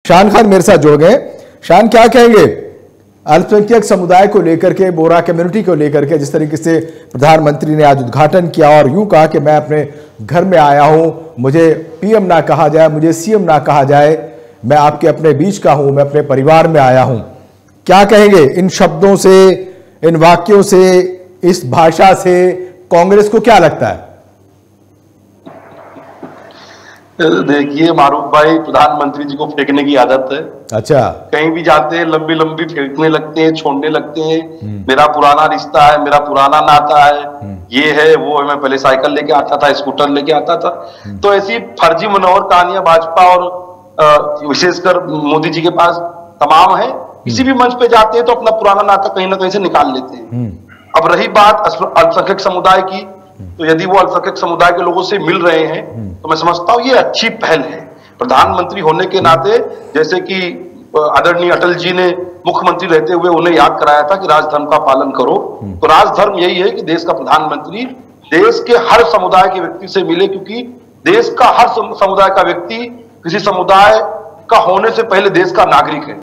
शान खान मेरे साथ जुड़ गए। शान, क्या कहेंगे अल्पसंख्यक समुदाय को लेकर के, बोरा कम्युनिटी को लेकर के, जिस तरीके से प्रधानमंत्री ने आज उद्घाटन किया और यूं कहा कि मैं अपने घर में आया हूं, मुझे पीएम ना कहा जाए, मुझे सीएम ना कहा जाए, मैं आपके अपने बीच का हूं, मैं अपने परिवार में आया हूं। क्या कहेंगे इन शब्दों से, इन वाक्यों से, इस भाषा से? कांग्रेस को क्या लगता है? देखिए मारूफ भाई, प्रधानमंत्री जी को फेंकने की आदत है। अच्छा। कहीं भी जाते हैं लंबी लंबी फेंकने लगते हैं, छोड़ने लगते हैं। मेरा पुराना रिश्ता है, मेरा पुराना नाता है, ये है वो है, मैं पहले साइकिल लेके आता था, स्कूटर लेके आता था। तो ऐसी फर्जी मनोहर कहानियां भाजपा और विशेषकर मोदी जी के पास तमाम है। किसी भी मंच पे जाते हैं तो अपना पुराना नाता कहीं ना कहीं से निकाल लेते हैं। अब रही बात अल्पसंख्यक समुदाय की, तो यदि वो अल्पसंख्यक समुदाय के लोगों से मिल रहे हैं तो मैं समझता हूं ये अच्छी पहल है। प्रधानमंत्री होने के नाते, जैसे कि आदरणीय अटल जी ने मुख्यमंत्री रहते हुए उन्हें याद कराया था कि राजधर्म का पालन करो, तो राजधर्म यही है कि देश का प्रधानमंत्री देश के हर समुदाय के व्यक्ति से मिले, क्योंकि देश का हर समुदाय का व्यक्ति किसी समुदाय का होने से पहले देश का नागरिक है।